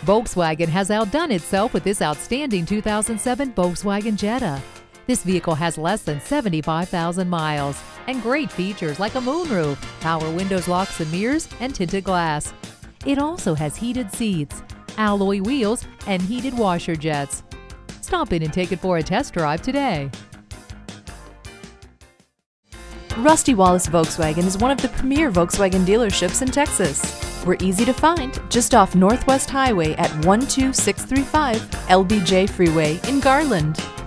Volkswagen has outdone itself with this outstanding 2007 Volkswagen Jetta. This vehicle has less than 75,000 miles and great features like a moonroof, power windows, locks and mirrors, and tinted glass. It also has heated seats, alloy wheels, and heated washer jets. Stop in and take it for a test drive today. Rusty Wallis Volkswagen is one of the premier Volkswagen dealerships in Texas. We're easy to find just off Northwest Highway at 12635 LBJ Freeway in Garland.